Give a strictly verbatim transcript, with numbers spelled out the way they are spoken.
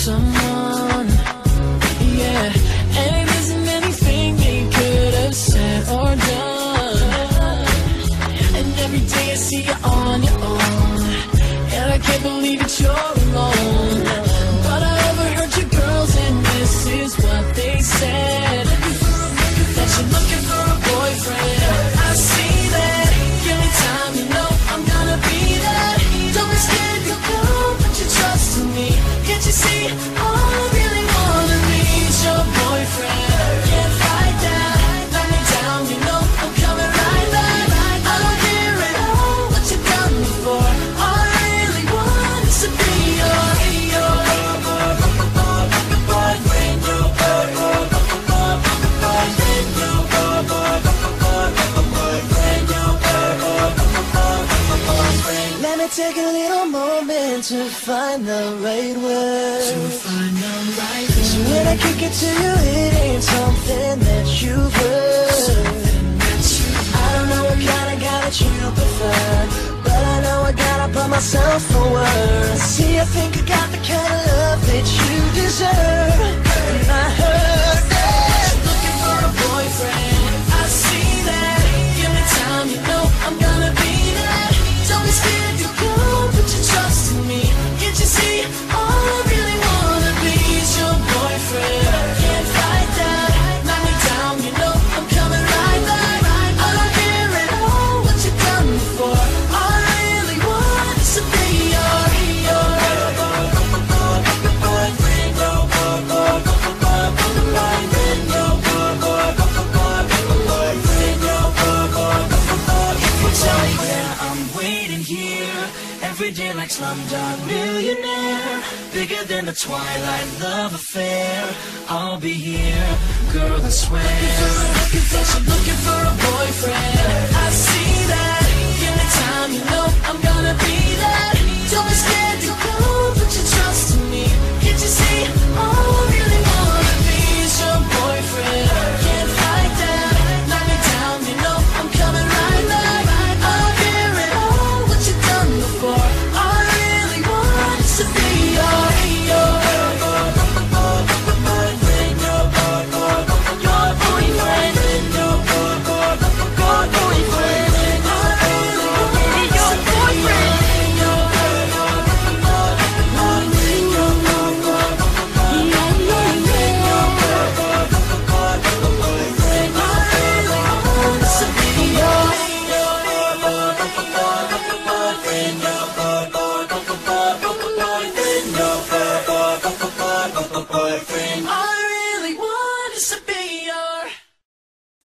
someone, yeah, and it isn't anything they could have said or done. And every day I see you on your own, and I can't believe that you're alone. But I overheard your girls, and this is what they said, that you're looking for a boyfriend. I see that. Give me time, you know I'm gonna be there. Don't be scared to go, put your trust in me. Can't you see, all I really wanna be is your boyfriend. Can't fight that, knock me down, you know I'm coming right back. I don't care at all what you've done before. All I really want is to be your, your boyfriend, your boyfriend, your boyfriend. Let me take a little moment to find the right word. To find the right word. So when I kick it to you, it ain't something that you've heard. I don't know what kind of guy that you prefer, but I know I gotta put myself forward. See, I think I got the kind of love that you deserve. And I heard that you're looking for a boyfriend. I see that. Give me time, you know I'm gonna be there. Don't be scared to go, put your trust in me. Can't you see, all I really wanna be is your boyfriend. Can't fight that, knock me down, you know I'm coming right back. I don't care at all what you've done before. All I really want is to be your, your boyfriend, your boyfriend, your tell me where I'm waiting here, every day like Slumdog Millionaire, bigger than the Twilight love affair. I'll be here, girl, I swear. Looking for, looking, looking for a boyfriend. I see that. Give me time, you know I'm gonna be there. Don't be scared to go, put your trust in me.